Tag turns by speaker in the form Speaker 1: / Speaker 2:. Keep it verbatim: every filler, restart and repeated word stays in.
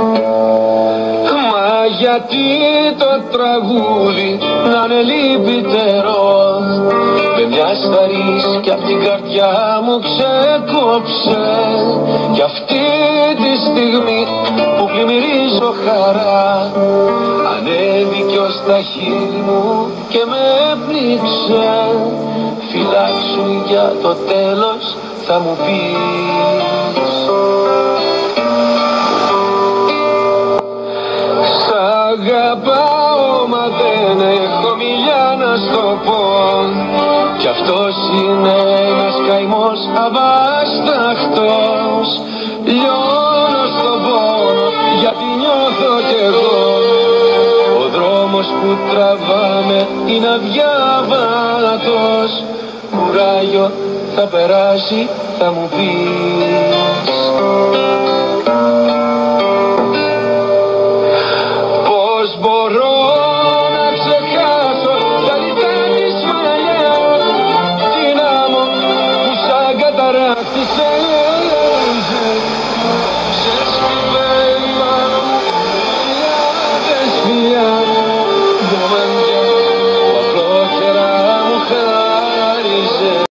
Speaker 1: Μα γιατί το τραγούδι να είναι λυπητερό, με μια σταρής κι απ' την καρδιά μου ξεκόψε. Κι αυτή τη στιγμή που πλημμυρίζω χαρά, ανέβηκε ως τα χείλη μου και με πνίξε. Φυλάξου για το τέλος θα μου πεις. Σ' αγαπάω μα δεν έχω μιλιά να στο πω, κι αυτός είναι ένας καημός αβάσταχτος. Λιώνω στον πόνο γιατί νιώθω κι εγώ, ο δρόμος που τραβάμε είναι αδιάβατος. Κουράγιο θα περάσει θα μου πεις. Πώς μπορώ να ξεχάσω τα λιτά της μαλλιά, την άμμο που σαν καταράχτησε.